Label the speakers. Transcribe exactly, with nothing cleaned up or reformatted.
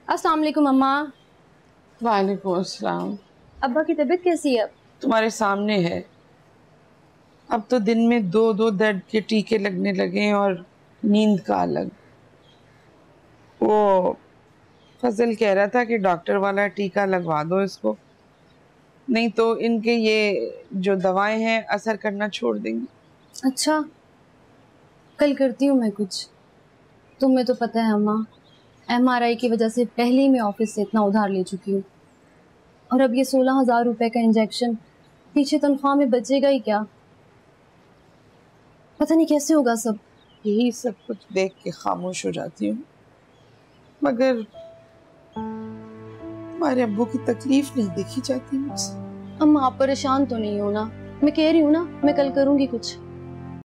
Speaker 1: अस्सलाम वालेकुम अम्मा।
Speaker 2: वालेकुम अस्सलाम।
Speaker 1: अब्बा की तबीयत कैसी है अब?
Speaker 2: तुम्हारे सामने है। अब तो दिन में दो दो दर्द के टीके लगने लगे हैं और नींद का अलग। वो फजल कह रहा था कि डॉक्टर वाला टीका लगवा दो इसको, नहीं तो इनके ये जो दवाएं हैं असर करना छोड़ देंगी।
Speaker 1: अच्छा, कल करती हूँ मैं कुछ। तुम्हें तो पता है अम्मा, एमआरआई की वजह से पहले ही मैं ऑफिस से इतना उधार ले चुकी हूँ, और अब ये सोलह हजार रुपए का इंजेक्शन, पीछे तनख्वाह में बचेगा ही क्या? पता नहीं कैसे होगा सब।
Speaker 2: यही सब कुछ देख के खामोश हो जाती हूँ, मगर तुम्हारे अब्बू की तकलीफ नहीं देखी जाती मुझसे।
Speaker 1: अम्मा आप परेशान तो नहीं हो ना? मैं कह रही हूँ ना, मैं कल करूंगी कुछ।